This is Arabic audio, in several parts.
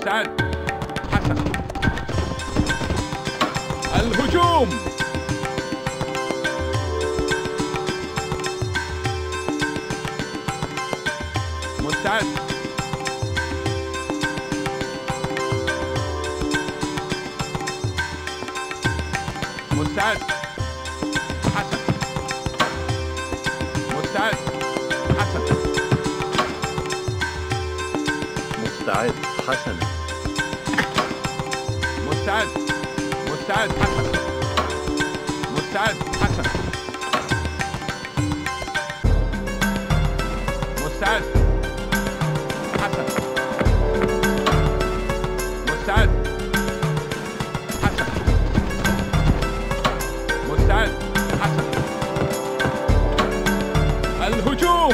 مستعد. حسن. الهجوم. مستعد. مستعد. حسن. مستعد. حسن. مستعد. حسن. مستعد. مستعد. حسن. مستعد. حسن. مستعد. حسن. مستعد. حسن. مستعد. حسن. الهجوم.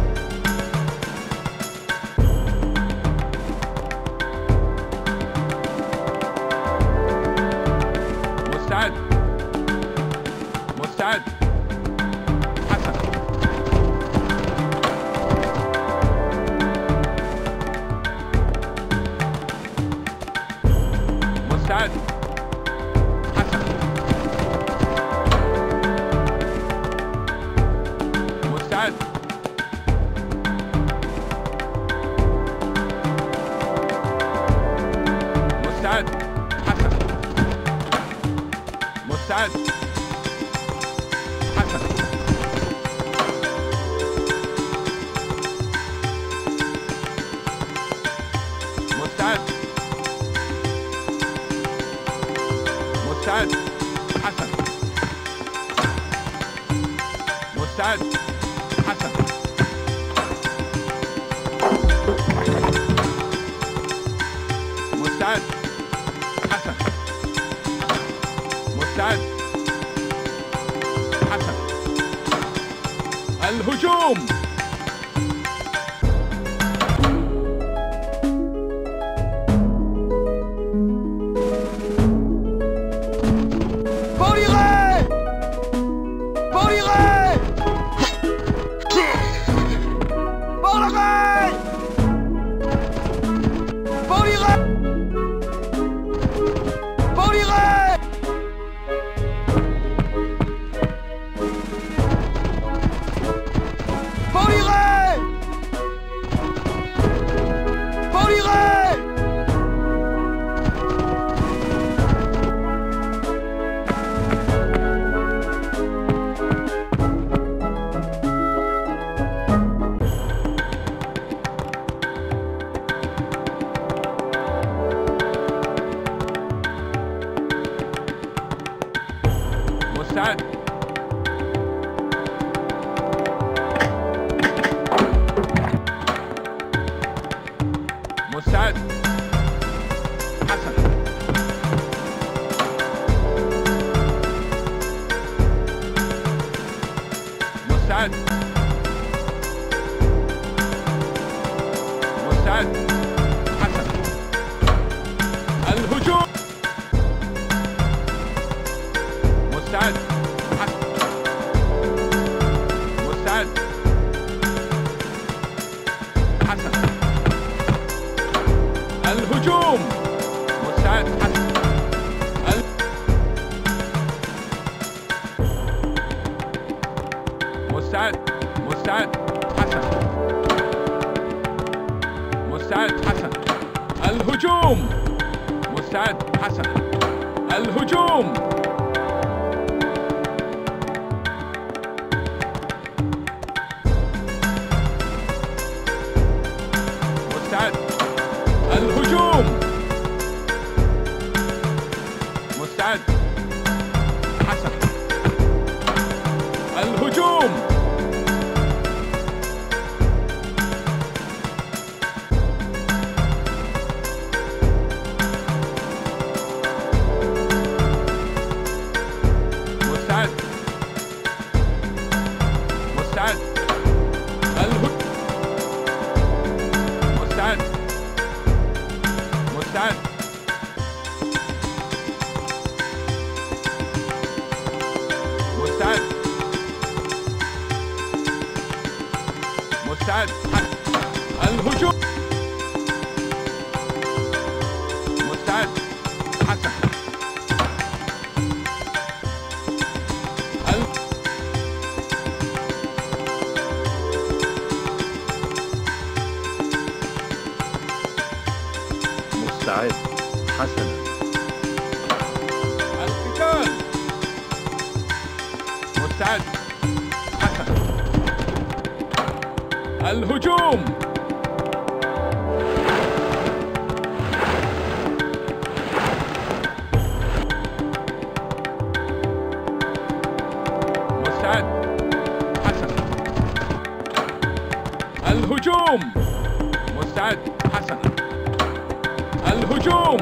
مستعد. مستعد. حسن. مستعد. حسن. مستعد. مستعد. حسن. مستعد. حسن. مستعد. مستعد. حسن. مستعد. حسن. مستعد. حسن. مستعد. حسن. الهجوم. مستعد. مستعد. حسن. مستعد. مستعد. حسن. الهجوم. مستعد. حسن. مستعد. حسن. الهجوم. مستعد. حسن. مستعد. مستعد. حسن. مستعد. حسن. الهجوم. مستعد. حسن. الهجوم. مستعد. الهجوم. مستعد. حسن. الهجوم. مستعد. مستعد. مستعد. مستعد. مستعد حسن مستعد حسنا. القتال مستعد حسن الهجوم مستعد حسن الهجوم مستعد حسن الهجوم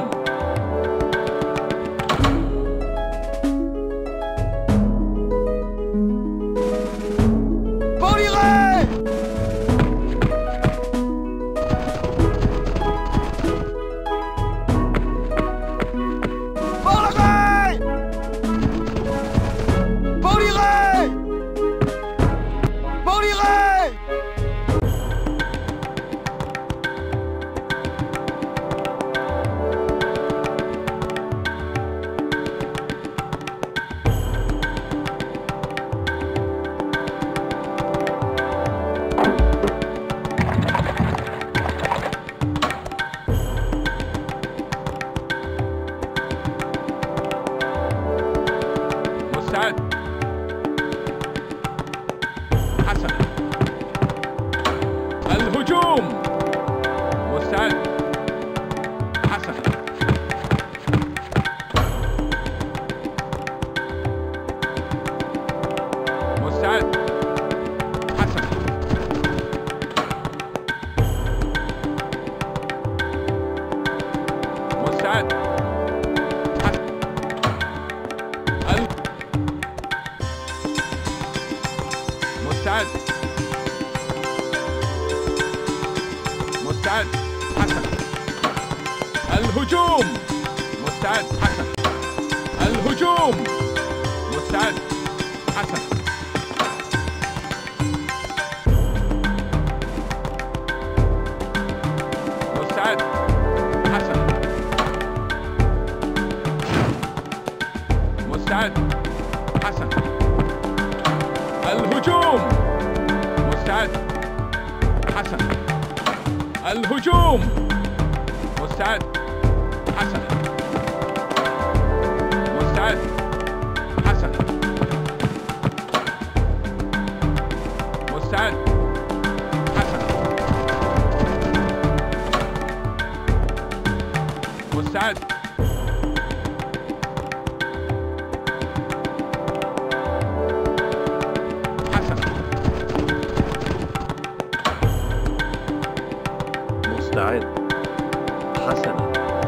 مستعد حسن الهجوم مستعد حسن مستعد حسن مستعد مستعد مستعد حسن الهجوم مستعد حسن الهجوم مستعد حسن مستعد حسن مستعد حسن الهجوم مستعد حسن الهجوم مستعد حسن مستعد حسن مستعد حسن مستعد مستعد حسنا.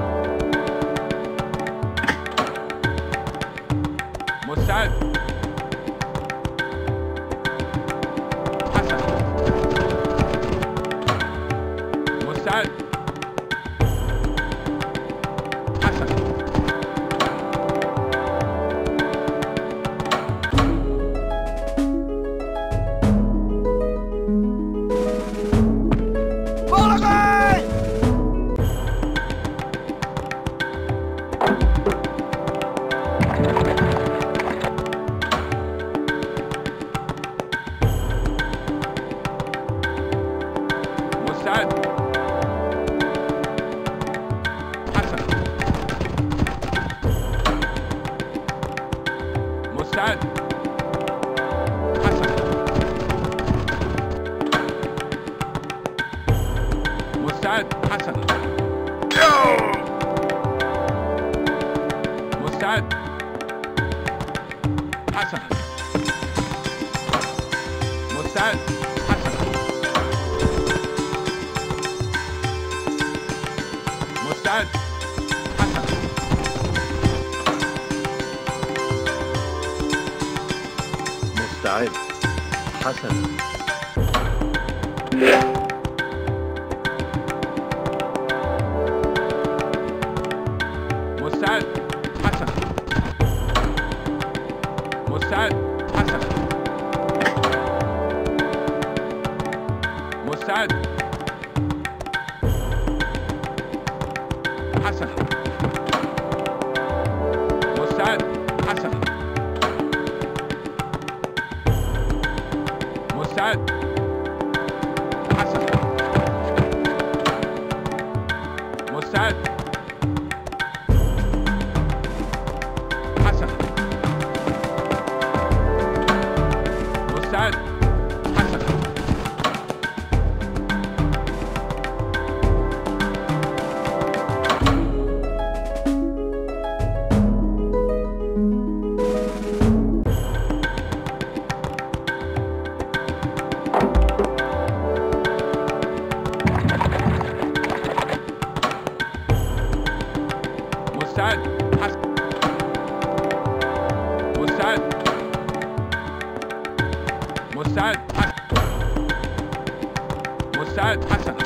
مستعد حسن مستعد حسن مستعد حسن مستعد حسن مستعد حسن مستعد حسن مستعد حسن مستعد حسن مستعد حسنا. مستعد حسن مستعد حسن مستعد حسن مستعد حسن مستعد مستعد حسن مستعد حسن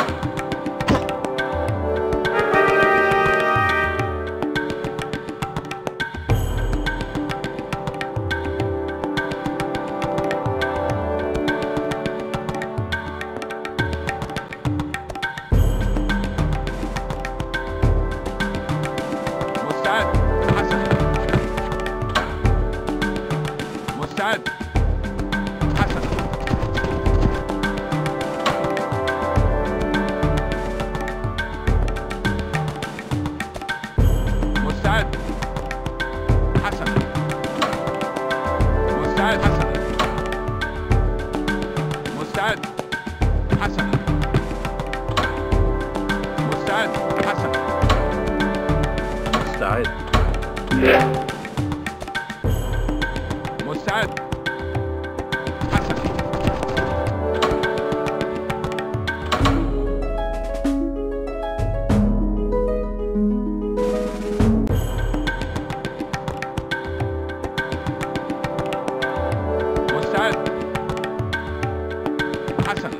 مستعد حسن مستعد حسن مستعد حسن مستعد حسن مستعد حسن مستعد مستعد حسن مستعد حسن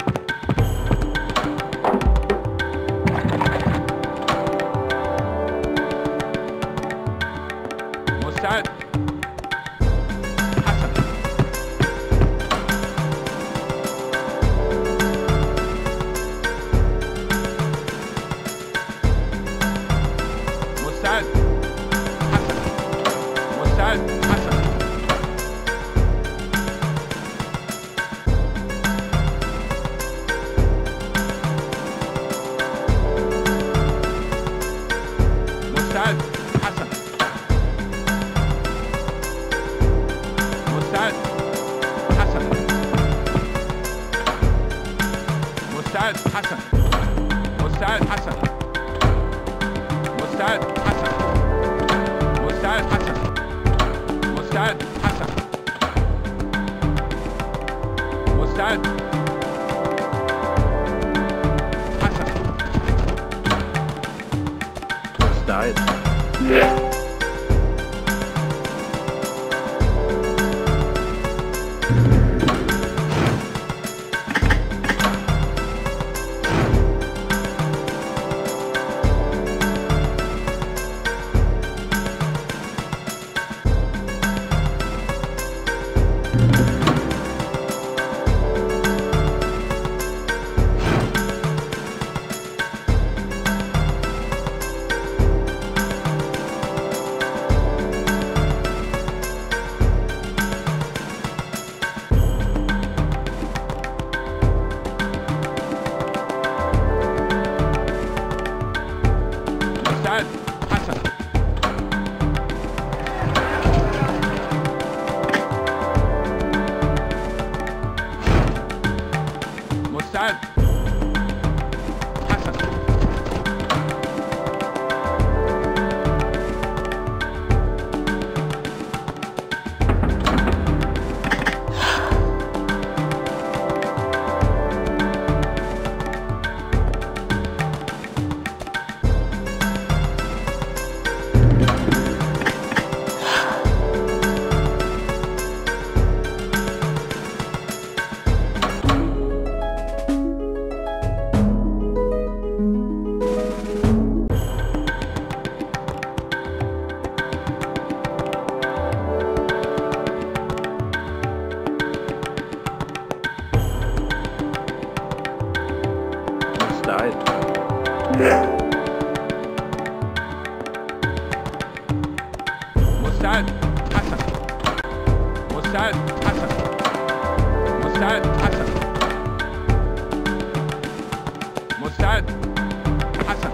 مستعد مستعد حسن مستعد حسن مستعد حسن مستعد حسن مستعد حسن مستعد حسن مستعد حسن مستعد حسن مستعد حسن مستعد حسن مستعد مستعد حسن مستعد حسن مستعد حسن مستعد حسن مستعد حسن مستعد حسن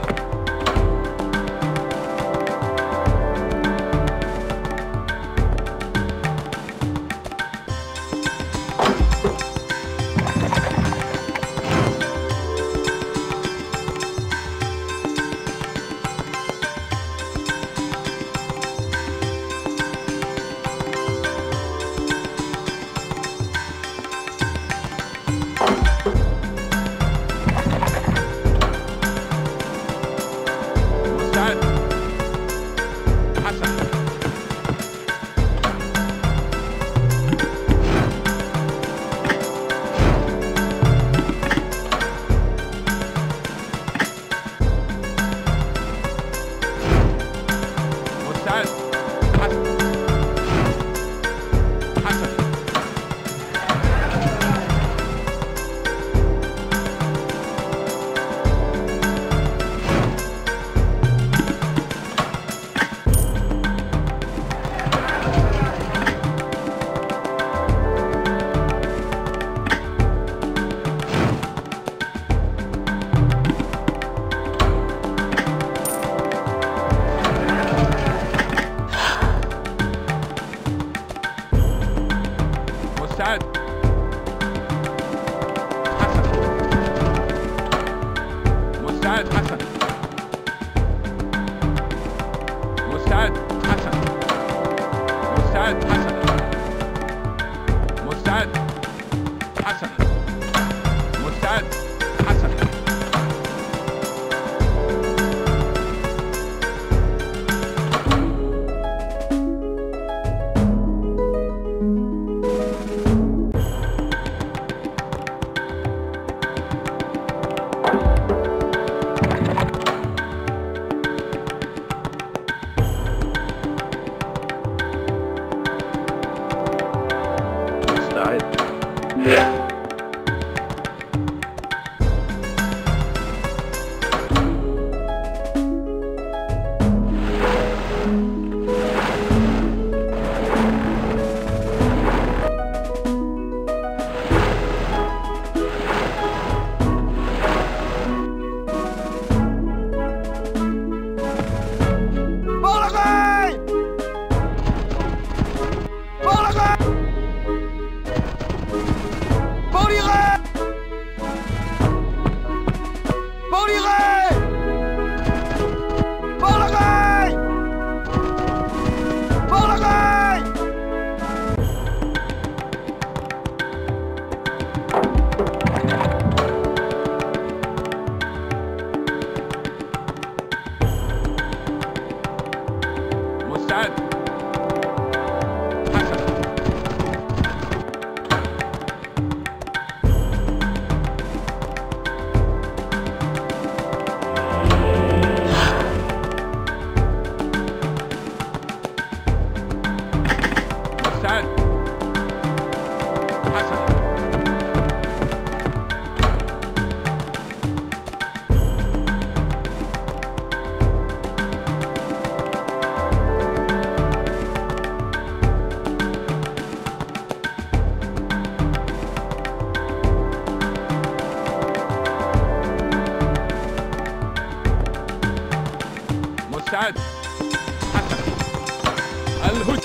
مستعد حسن مستعد حسن مستعد حسن الهجوم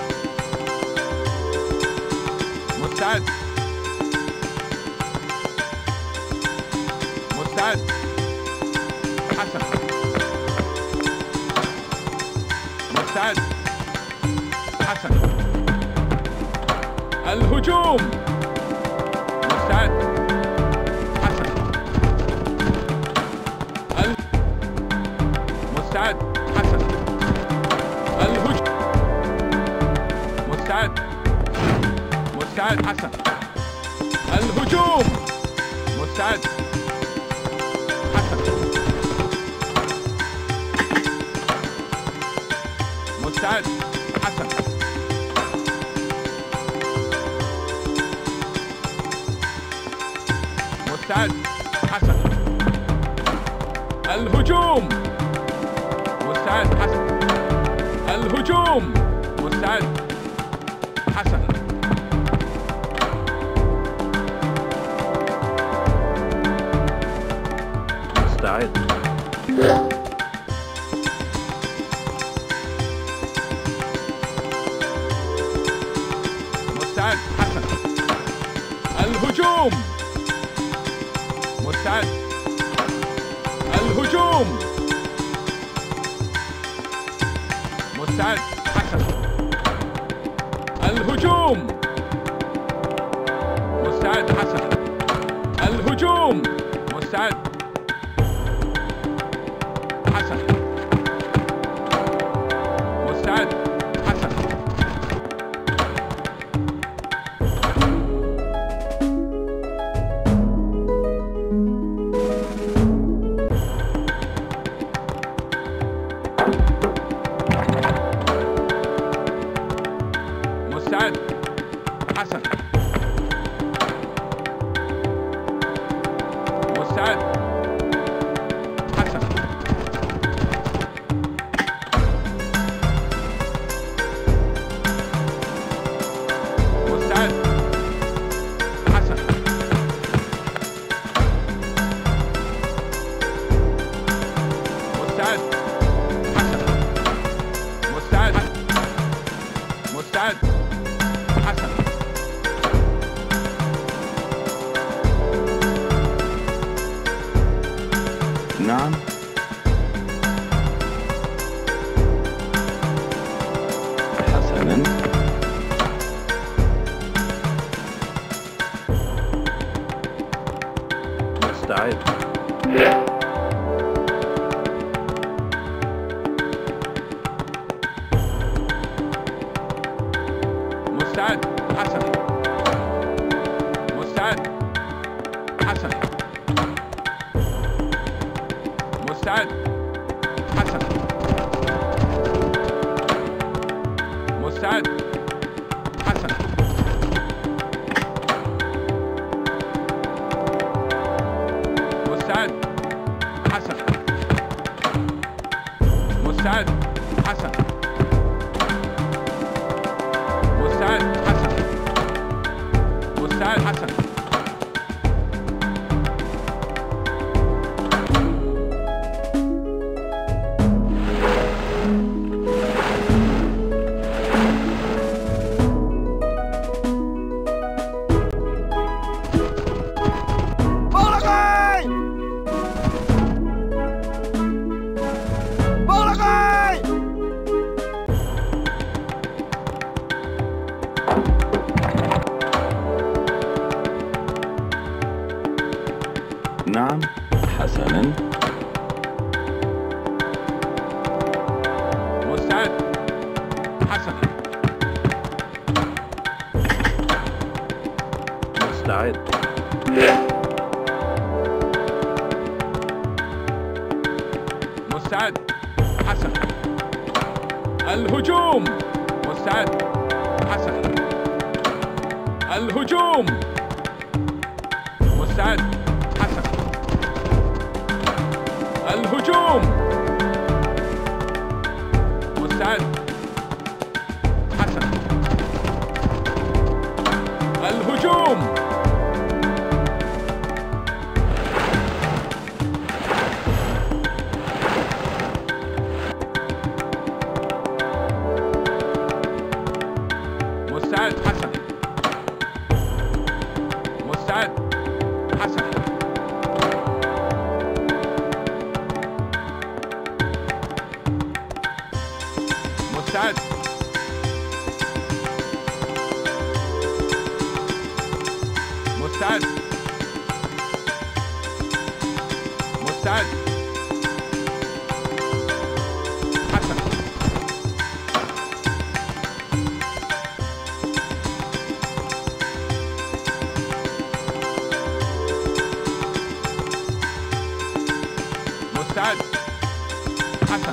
مستعد مستعد حسن مستعد حسن الهجوم مستعد حسن مستعد حسن الهجوم مستعد مستعد حسن الهجوم مستعد حسن مستعد حسن مستعد حسن الهجوم مستعد حسن الهجوم مستعد حسن مستعد مستعد حسن الهجوم مستعد الهجوم مستعد حسن الهجوم مستعد حسن الهجوم مستعد حسن مستعد حسن مستعد حسن مستعد حسن مستعد حسن مستعد حسن مستعد مستعد حسن نعم حسنا مستعد مستعد حسن مستعد حسن مستعد حسن مستعد حسن مستعد حسن مستعد حسن مستعد حسن مستعد حسن Bolokai! الهجوم. مستعد. حسنا. الهجوم. مستعد. حسنا. الهجوم. مستعد. حسنا. الهجوم. مستعد. حسنا. مستعد. حسنا. مستعد. مستعد. مستعد. حسنا. مستعد. حسنا.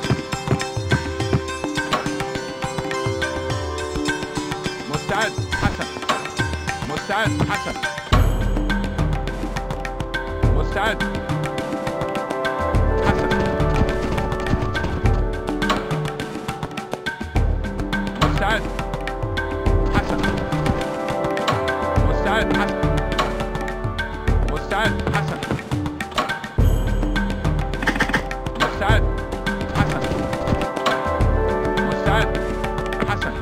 مستعد. حسنا. مستعد. حسنا. مستعد. حسنا. مستعد. حسنا. مستعد. حسنا. مستعد. حسنا. مستعد. حسنا. مستعد. حسنا.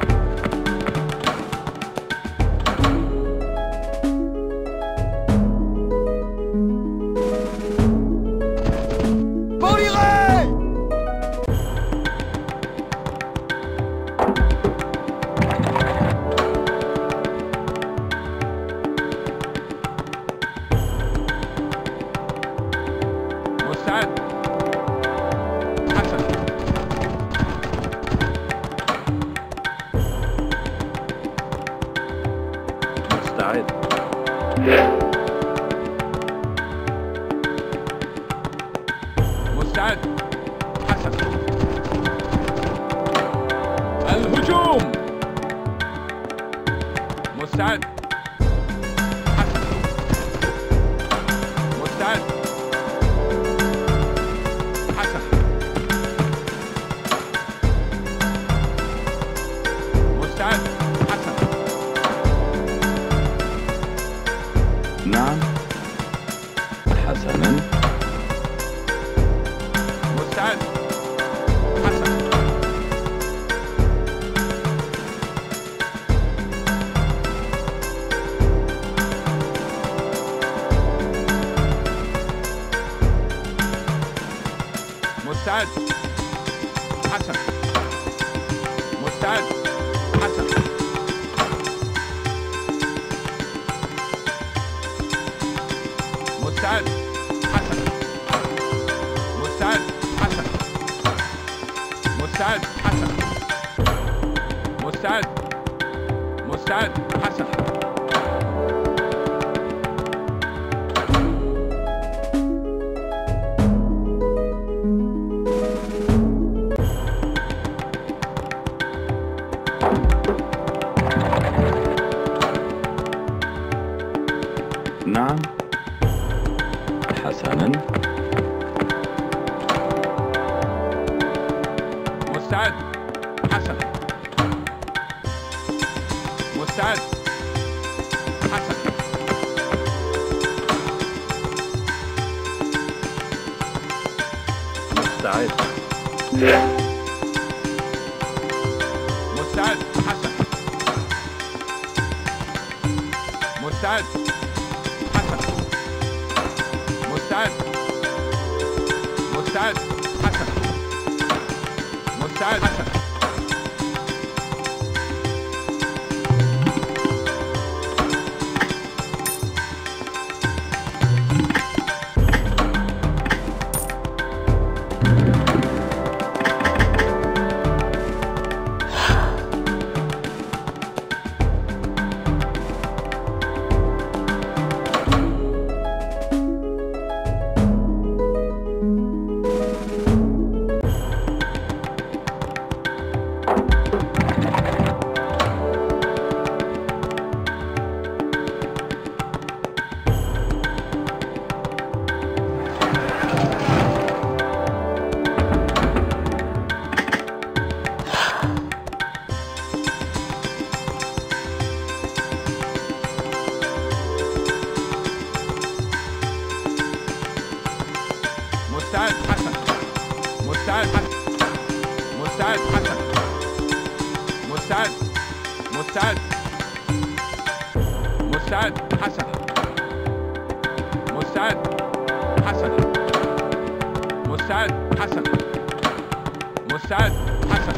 مستعد. حسنا. مستعد. مستعد. حسنا. الهجوم. مستعد. حسنا. مستعد. حسنا. مستعد. حسنا. نعم. حسنا. مستعد. حسنا. مستعد. حسنا. مستعد. حسنا. مستعد. حسنا. مستعد. حسنا. مستعد. حسنا. مستعد. مستعد. حسنا. نعم. حسنا. مستعد. حسنا. مستعد. حسنا. مستعد. مستعد. حسنا. مستعد. حسنا. مستعد. مستعد. حسنا. مستعد. حسنا. مستعد حسن مستعد مستعد مستعد حسن مستعد حسن مستعد حسن مستعد حسن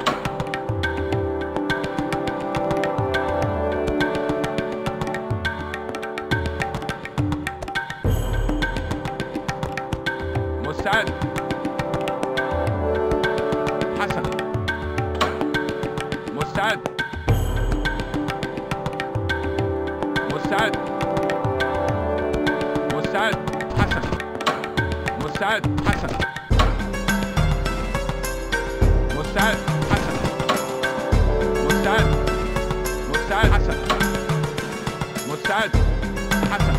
مستعد حسن مستعد مستعد مستعد حسن مستعد حسن مستعد حسن مستعد مستعد حسن مستعد حسن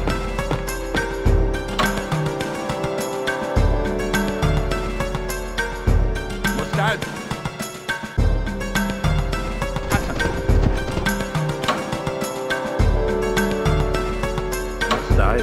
مستعد حسن مستعد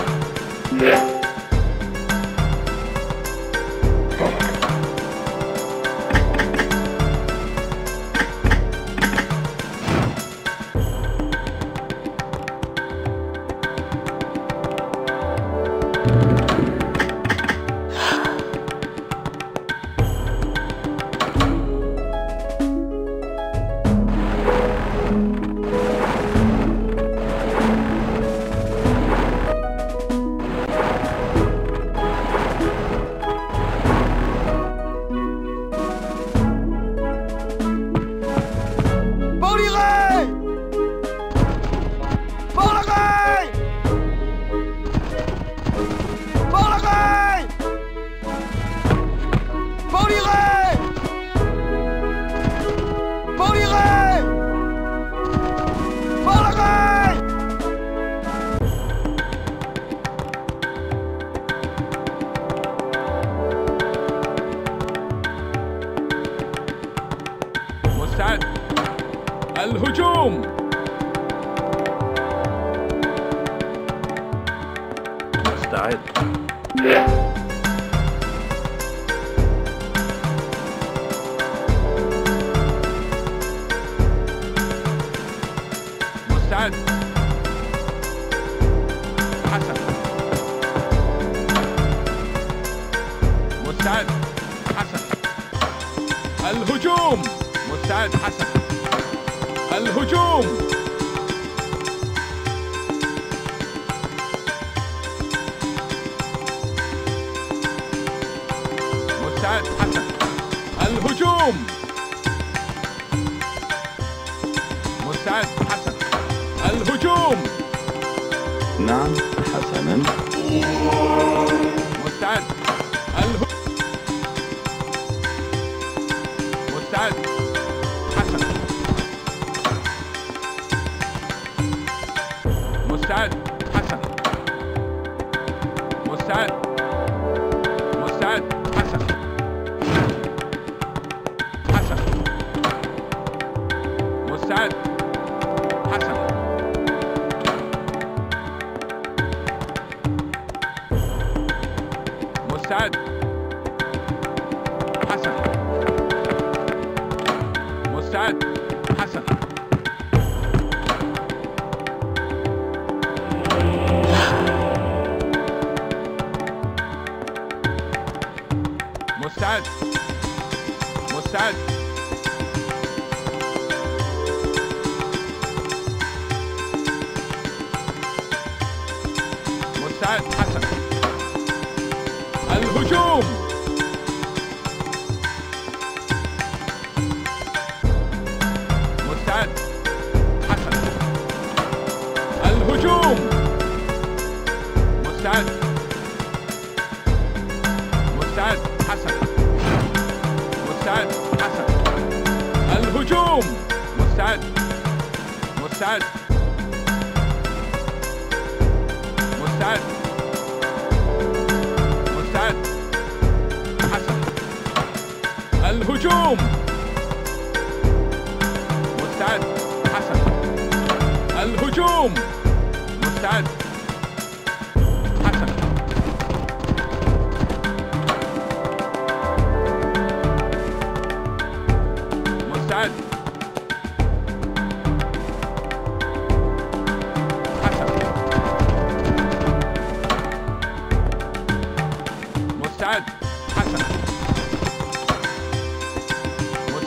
مستعد الهجوم مستعد مستعد حسن مستعد حسن الهجوم مستعد حسن الهجوم مستعد حسن الهجوم مستعد حسن الهجوم نعم حسنا مستعد مستعد حسن مستعد حسن مستعد مستعد حسن حسن مستعد حسن مستعد حسن مستعد حسن مستعد مستعد مستعد حسن الهجوم مستعد حسن الهجوم مستعد مستعد حسن مستعد حسن الهجوم مستعد مستعد مستعد مستعد حسن الهجوم مستعد حسن الهجوم مستعد حسن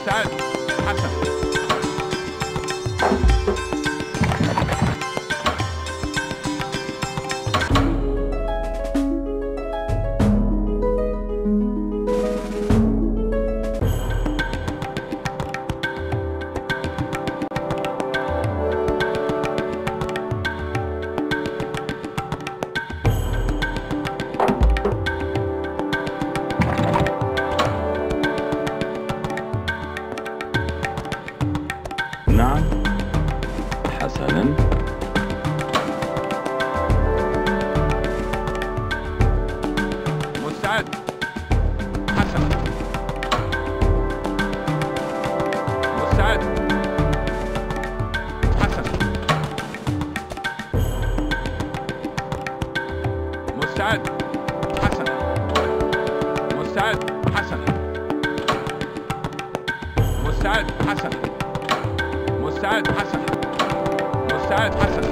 مستعد حسن نعم حسنا مستعد حسن مستعد حسن مستعد حسن مستعد حسن مستعد حسن مستعد حسن مستعد حسن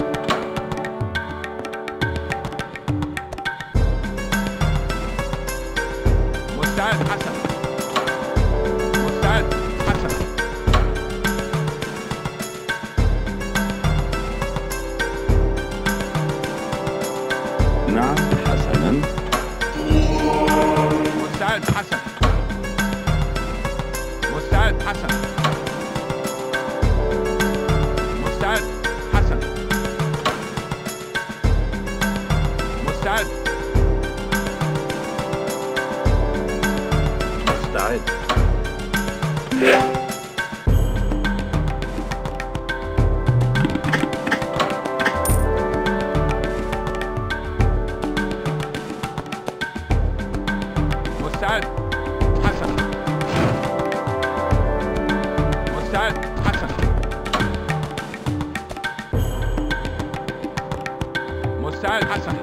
مستعد حسن مستعد حسن نعم حسنا مستعد حسن مستعد حسن مستعد حسن مستعد مستعد مستعد حسن مستعد حسن مستعد حسن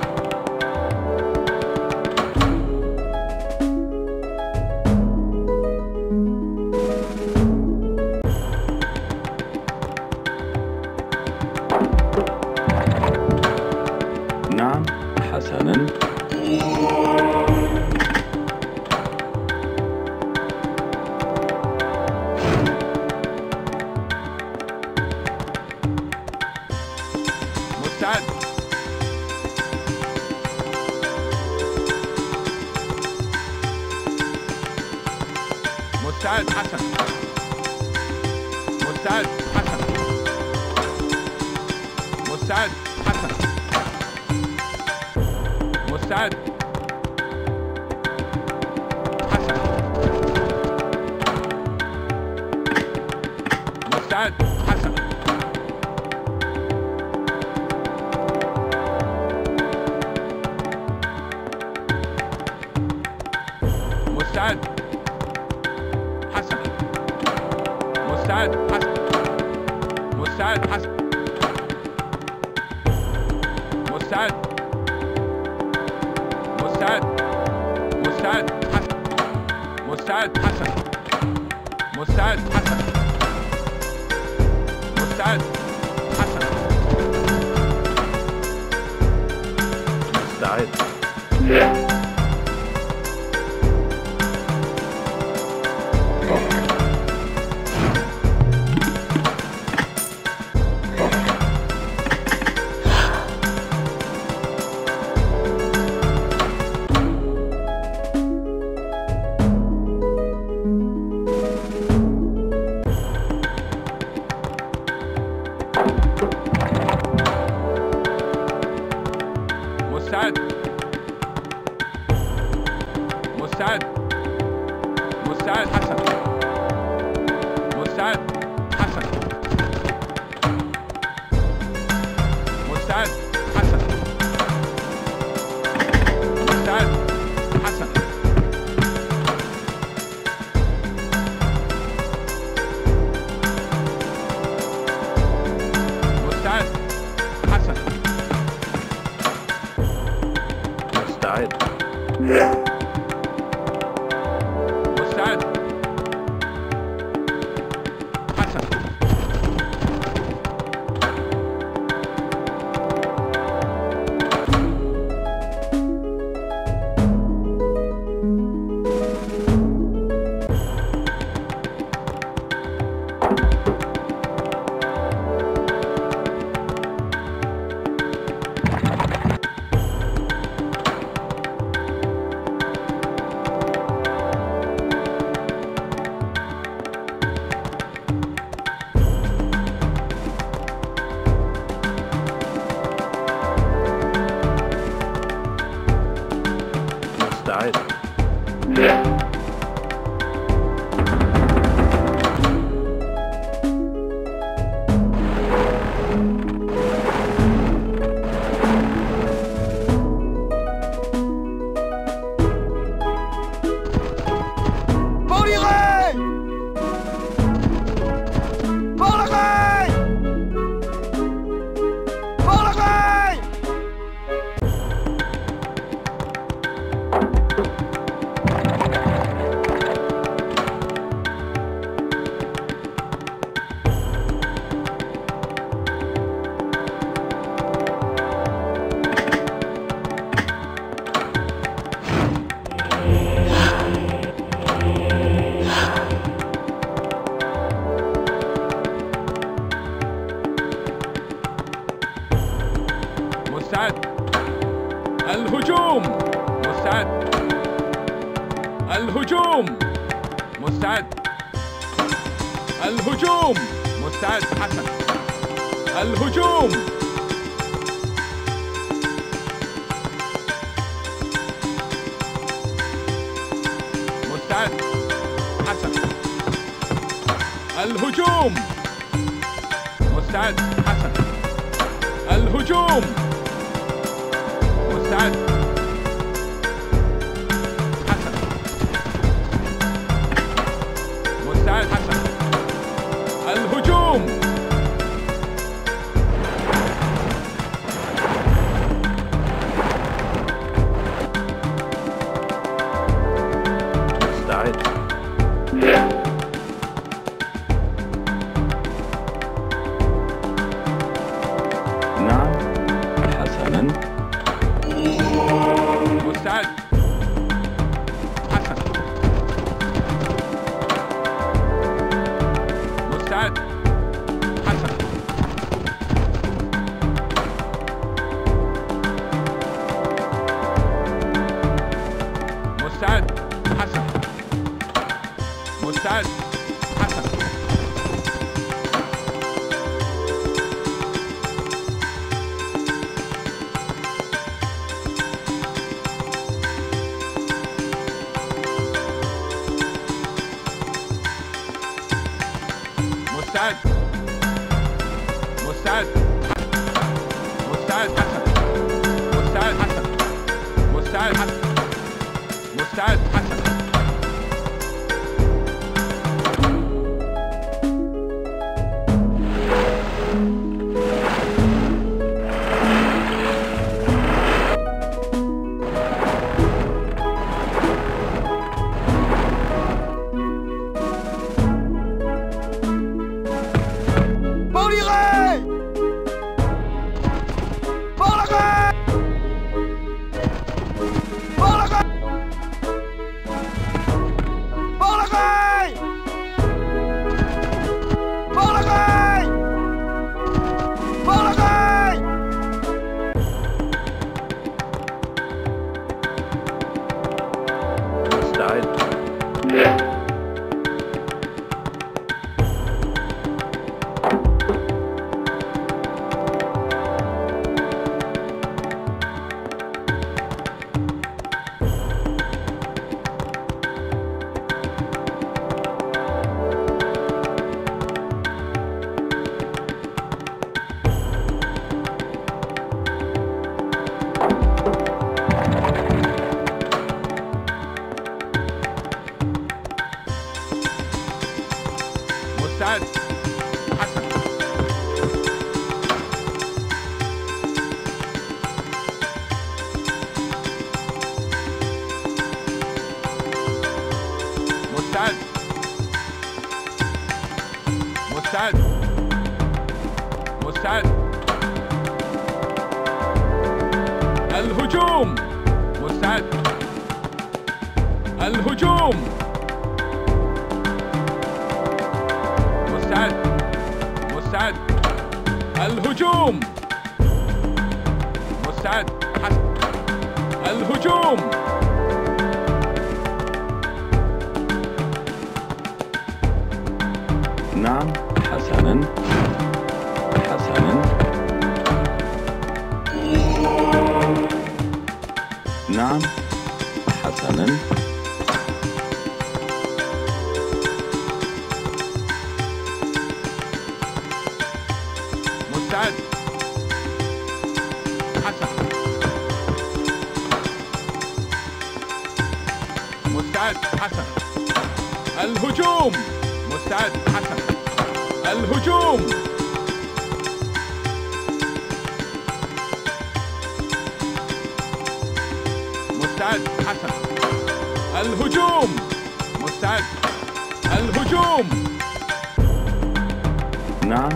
نعم حسنا مستعد مستعد حسن مستعد حسن مستعد حسن مستعد حسن مستعد حسن مستعد حسن مستعد حسن مستعد حسن مستعد مستعد مستعد حسن مستعد حسن مستعد حسن مستعد حسن مستعد مستعد مستعد مستعد حسن مستعد حسن مستعد حسن مستعد حسن مستعد حسن مستعد مستعد حسن مستعد. الهجوم. مستعد. حسن. الهجوم. مستعد. حسن. الهجوم. مستعد. حسن. الهجوم. مستعد. حسن. مستعد. حسن. الهجوم. مستعد. نعم حسنا. مستعد. حسن. مستعد. حسن. مستعد. حسن. مستعد. حسن. مستعد. مستعد. مستعد. حسن. مستعد. حسن. مستعد. حسن. مستعد. حسن. مستعد. حسن. مستعد. مستعد. مستعد. الهجوم. مستعد. الهجوم. مستعد. مستعد. الهجوم. مستعد. حسن. الهجوم. نعم حسنا. حسنا. نعم حسنا. مستعد. حسن. مستعد. حسن. الهجوم. مستعد. حسن. الهجوم. مستعد. حسن. الهجوم. مستعد. الهجوم. نعم.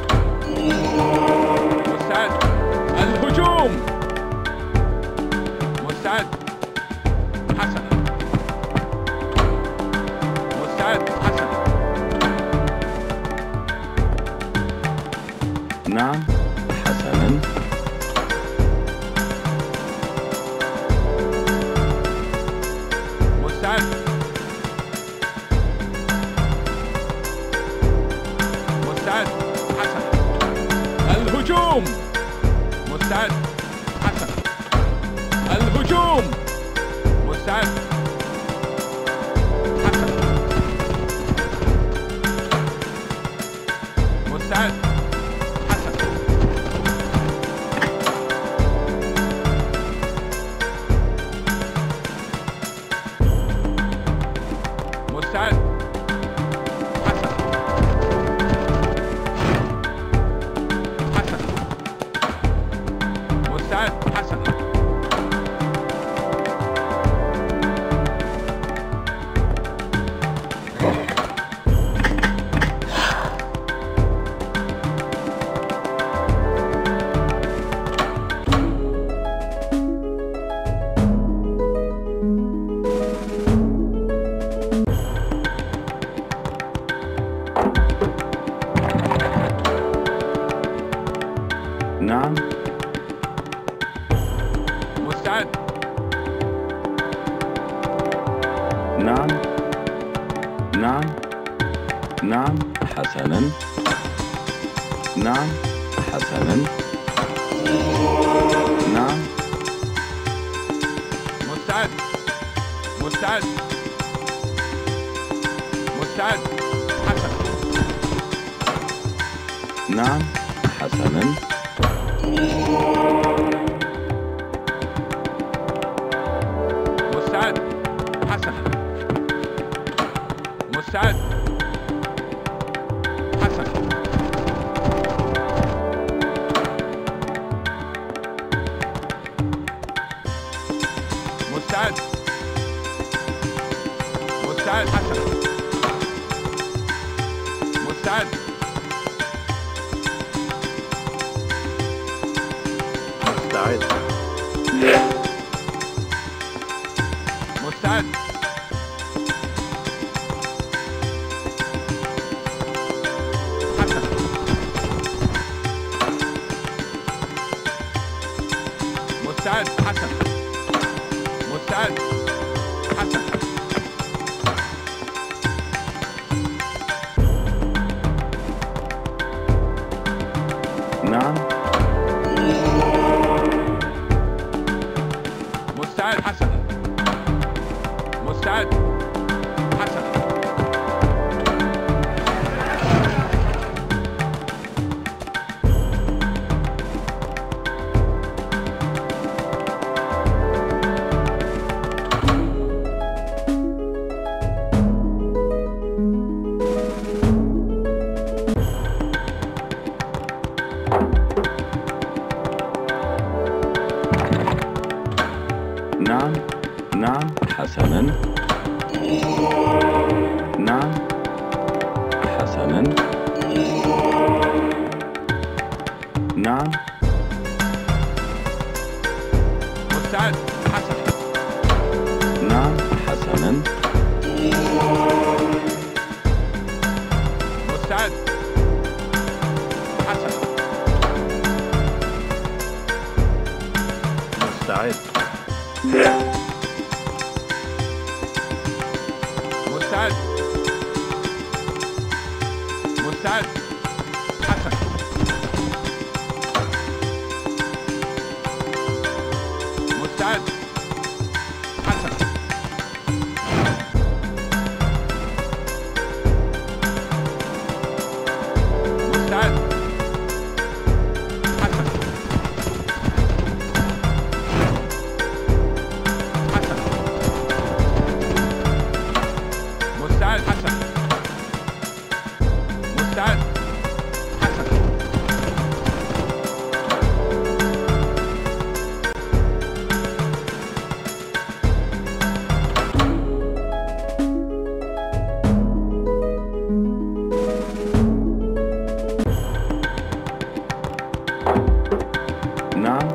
مستعد. الهجوم. مستعد. حسن. مستعد. حسن. نعم حسنا. مستعد. الهجوم. مستعد. حسن. الهجوم. مستعد. حسن. مستعد. حسن. مستعد. حسن. حسن. مستعد. حسن. نعم. مستعد. نعم. نعم. نعم. حسنا. نعم. حسنا. نعم. مستعد. مستعد. مستعد. حسن. نعم. حسنا. مستعد. حسن. مستعد. حسن. مستعد. مستعد. حسن. مستعد. مستعد. مستعد. حسن. مستعد. حسن. مستعد. حسن. نعم. مستعد. حسن. مستعد. حسن. نعم. نعم. حسنا. نعم. حسنا. نعم. مستعد. حسن. نعم. حسنا. مستعد. حسن. مستعد. مستعد. مستعد. حسن. مستعد. حسن. مستعد. حسن. حسن. مستعد. حسن. مستعد. حسن. نعم.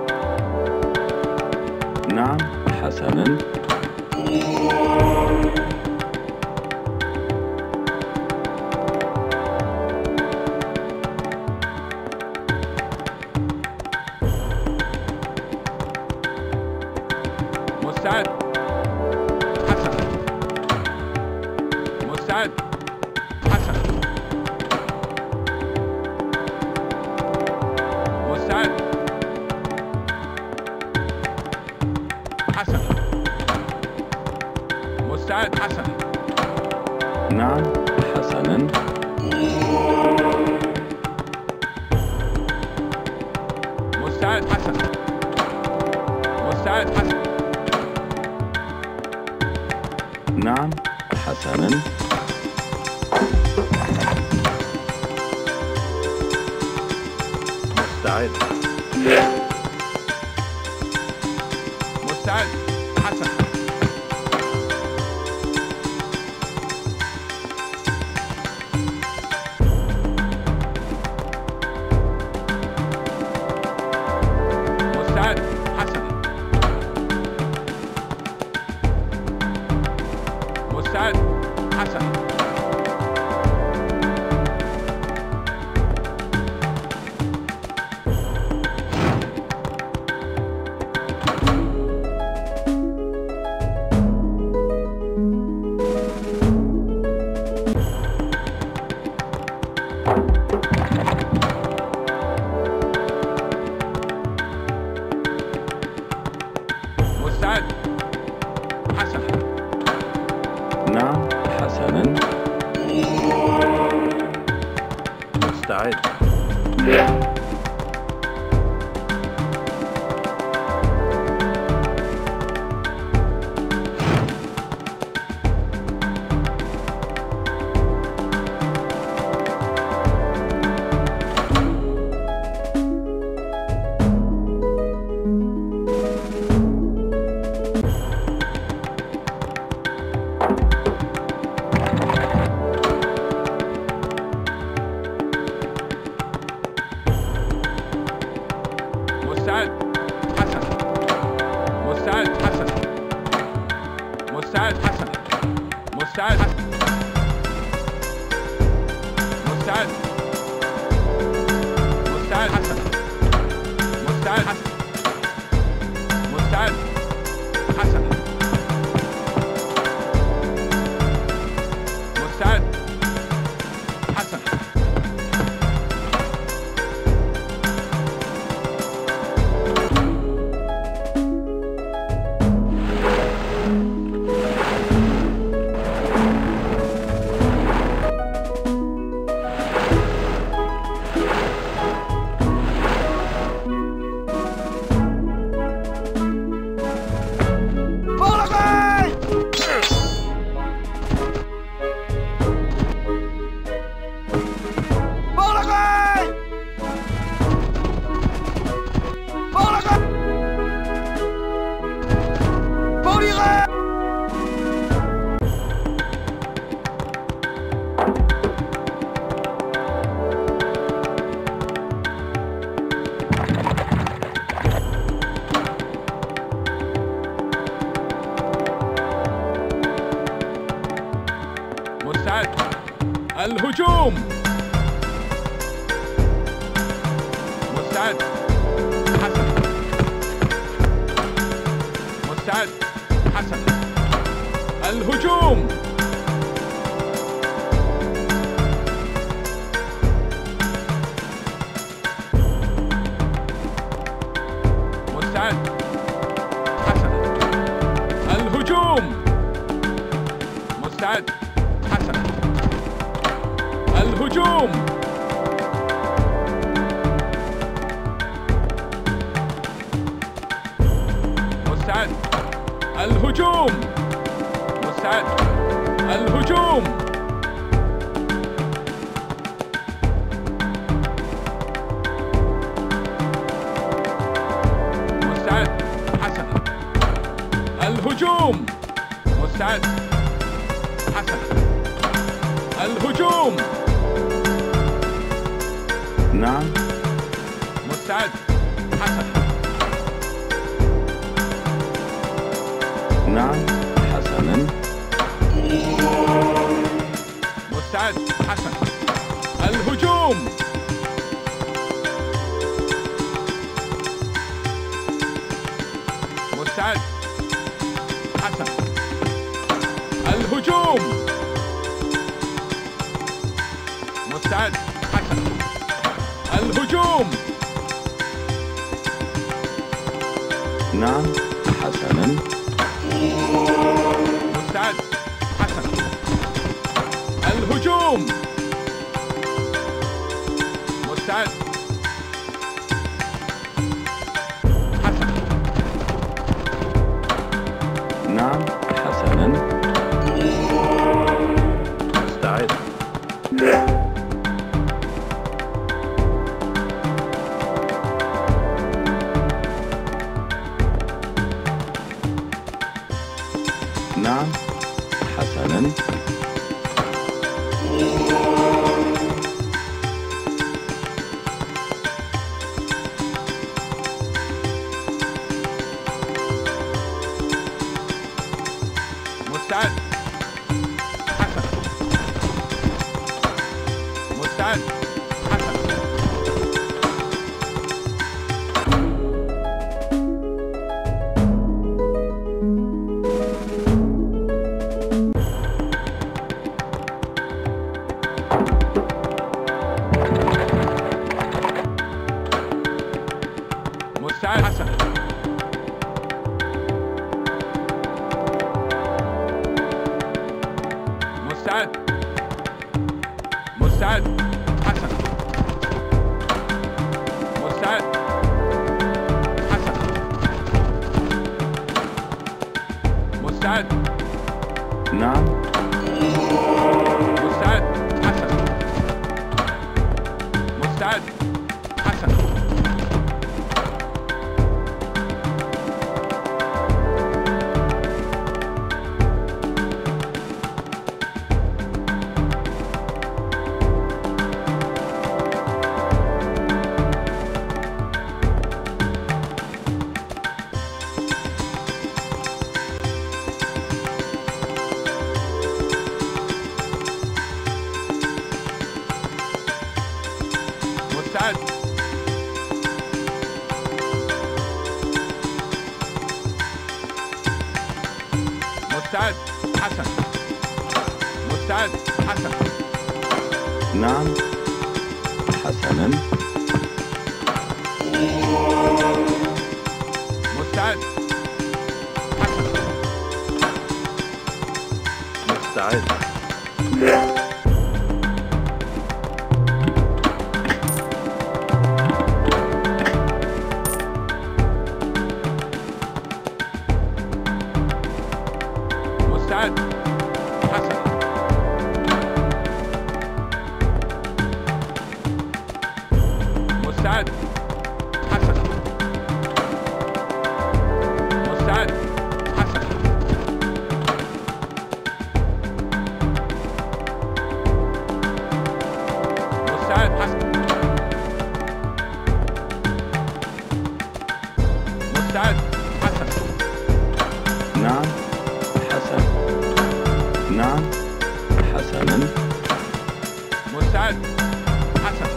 نعم. حسنا. مستعد. حسن. مستعد. حسن. حسنا. نعم حسنا. مستعد حسنا. مستعد حسنا. نعم حسنا. مستعد. مستعد حسنا. مستعد حسنا. مستعد حسنا. مستعد حسنا. نعم حسنا. مستعد. مستعد حسنا. مستعد حسنا. مستعد حسنا. مستعد حسنا. مستعد. مستعد حسنا. مستعد حسنا. مستعد حسنا. مستعد حسنا. مستعد. الهجوم. مستعد حسنا. مستعد حسنا. الهجوم. مستعد حسنا. الهجوم. مستعد حسنا. الهجوم. مستعد. الهجوم. مستعد. الهجوم. مستعد حسنا. الهجوم. مستعد حسنا. الهجوم. نعم مستعد حسنا. نعم حسنا. مستعد حسنا. الهجوم. مستعد حسنا. الهجوم. مستعد حسنا. الهجوم. نعم حسنا. مستعد مستعد. نعم، حسناً. مستعد. حسن. مستعد. حسن. مستعد. حسن. مستعد. مستعد. حسن. مستعد. حسن. مستعد. نعم، مستعد. حسن. مستعد. حسن. مستعد. مستعد. حسن. مستعد. حسن. نعم، حسناً. مستعد. حسن. مستعد. مستعد. حسن. مستعد. حسن. مستعد. حسن. مستعد. حسن. مستعد. حسن. نعم، حسن. نعم، حسناً. مستعد. حسن.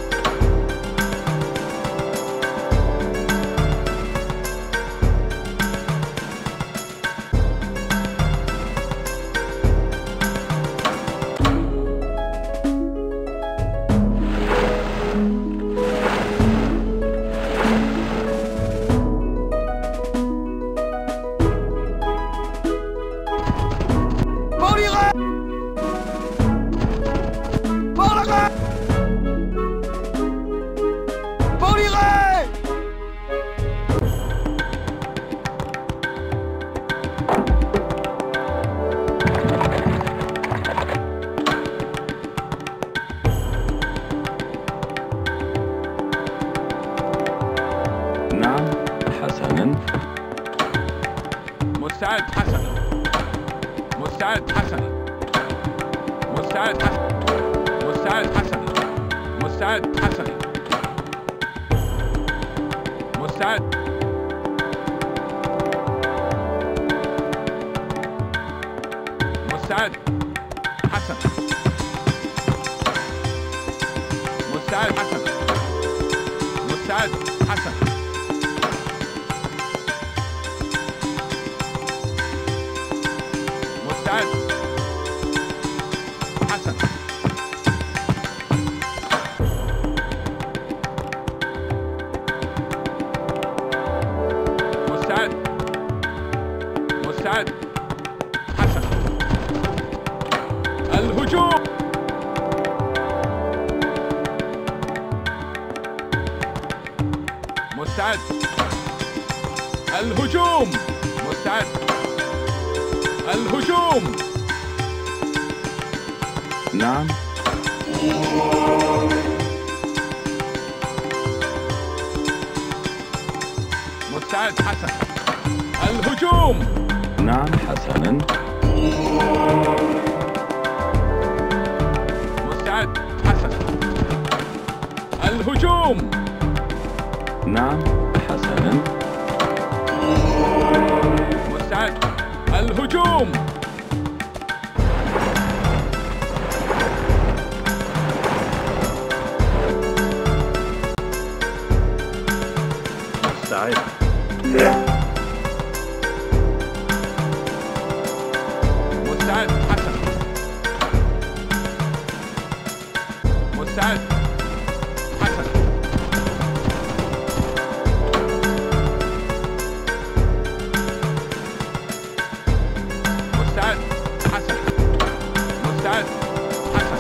نعم، حسناً. مستعد. حسن. مستعد. حسن. مستعد. حسن. مستعد. حسن. مستعد. حسن. مستعد. مستعد. حسن. مستعد. حسن. مستعد. حسن. مستعد. حسن. مستعد. مستعد. حسن. الهجوم. مستعد. الهجوم. مستعد. الهجوم. نعم. مستعد حسن. الهجوم. نعم حسنا. مستعد حسن. الهجوم. نعم حسنا. مستعد. الهجوم. مستعد. مستعد حسن. مستعد حسن. مستعد حسن. مستعد حسن.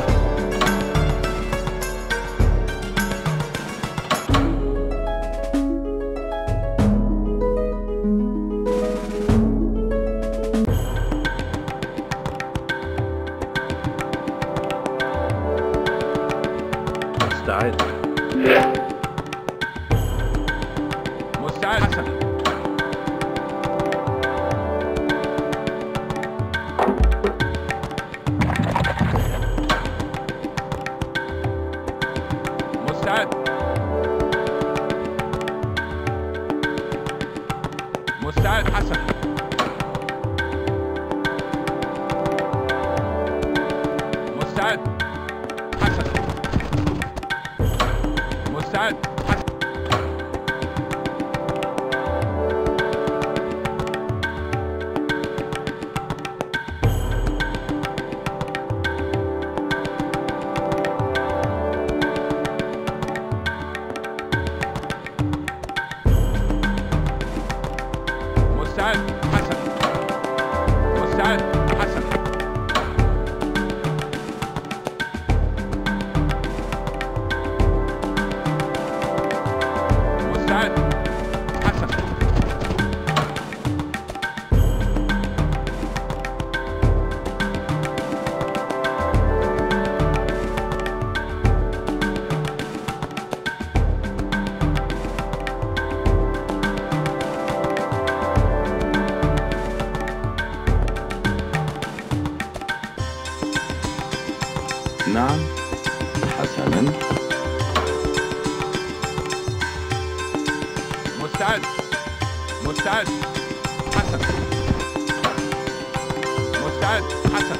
مستعد. مستعد حسن. مستعد. مستعد حسن. مستعد حسن. مستعد حسن. مستعد حسن. مستعد حسن. مستعد حسن. نعم حسنا. مستعد. مستعد حسن. مستعد حسن.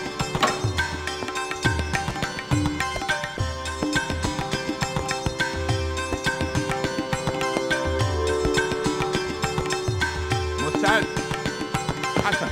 مستعد حسن.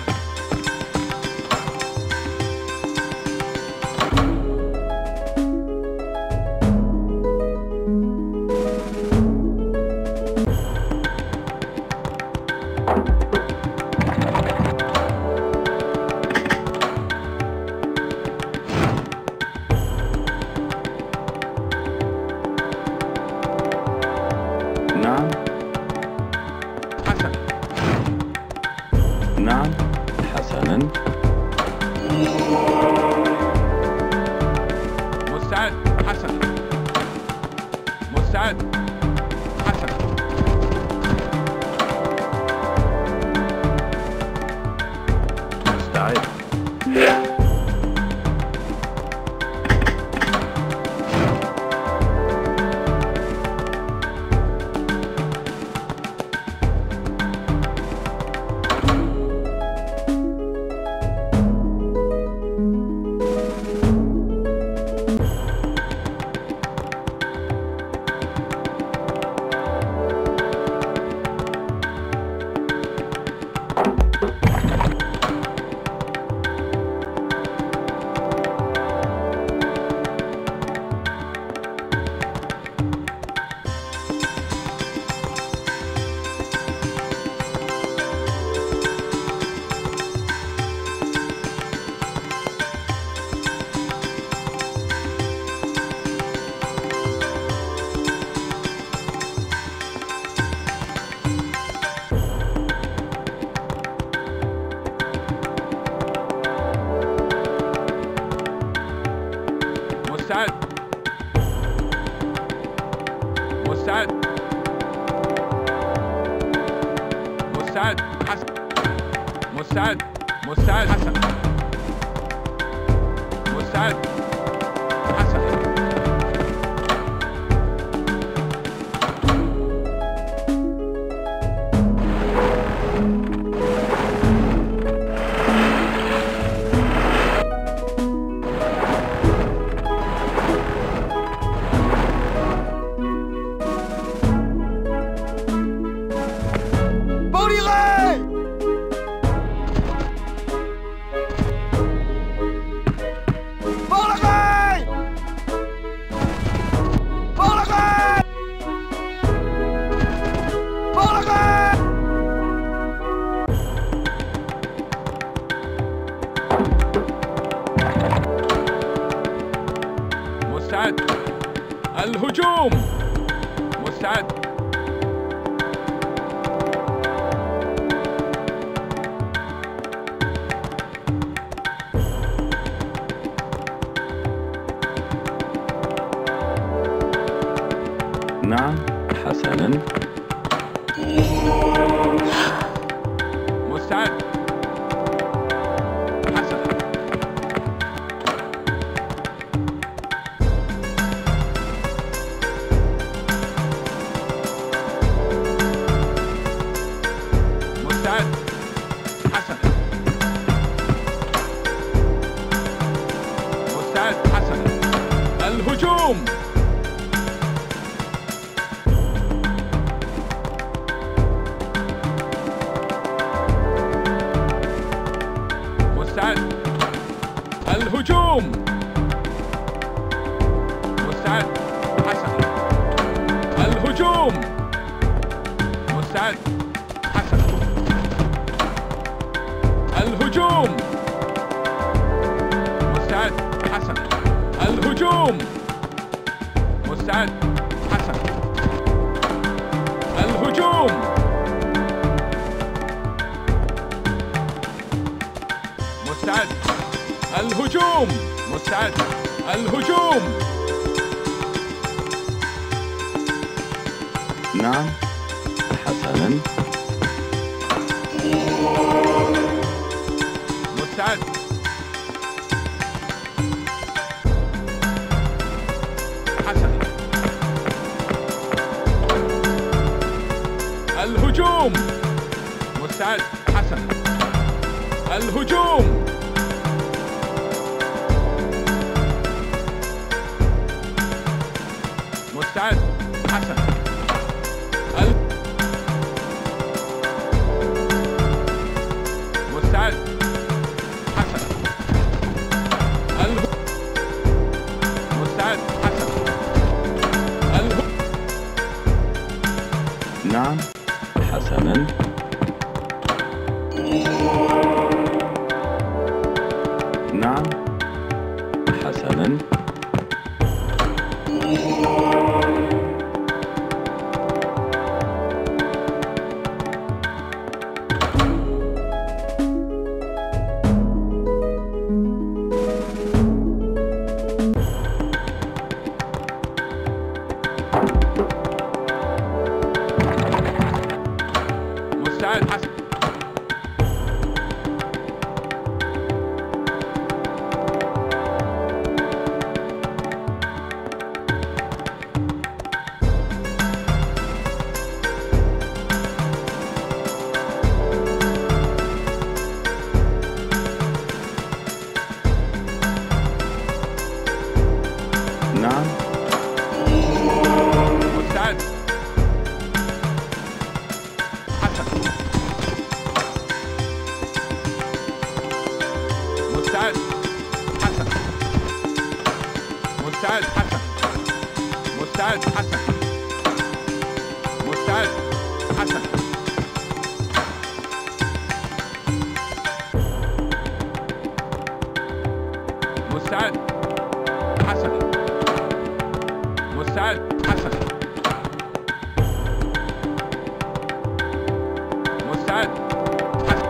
مستعد. مستعد. مستعد حسن. مستعد. مستعد حسن. مستعد حسن. مستعد. الهجوم. مستعد. نعم حسنا. مستعد حسن. مستعد حسن. مستعد حسن. الهجوم. مستعد. الهجوم. مستعد حسن. الهجوم. مستعد حسن. الهجوم. مستعد حسن. الهجوم. مستعد حسن. الهجوم. مستعد. الهجوم. مستعد. الهجوم. نعم حسنا. مستعد. حسن. الهجوم. مستعد حسن. الهجوم. مستعد حسن. مستعد حسن. مستعد حسن. نعم حسنا. نعم حسنا. مستعد حسن. نعم مستعد حسن. مستعد حسن. مستعد حسن. مستعد حسن. مستعد حسن. مستعد حسن. مستعد حسن. مستعد حسن.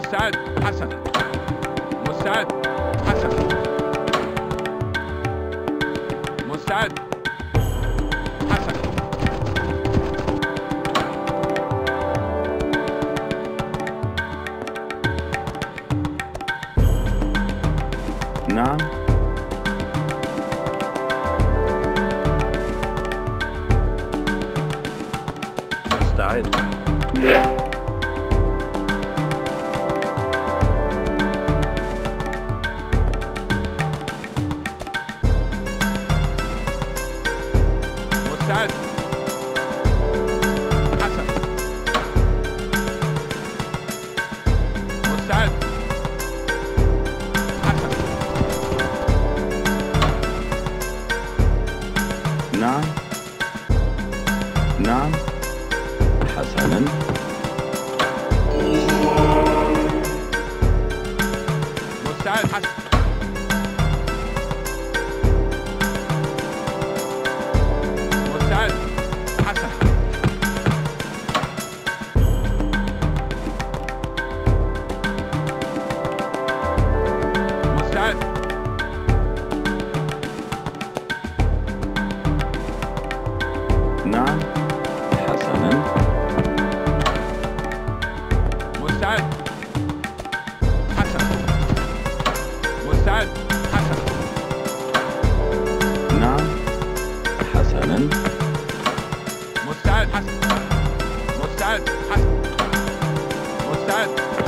مستعد حسنا مستعد حسنا مستعد حسنا نعم مستعد مستعد حسنا مستعد حسنا نعم نعم حسنا مستعد حسنا مستعد حسنا مستعد نعم حسنا مستعد حسنا مستعد حسنا نعم حسنا مستعد حسنا مستعد حسنا مستعد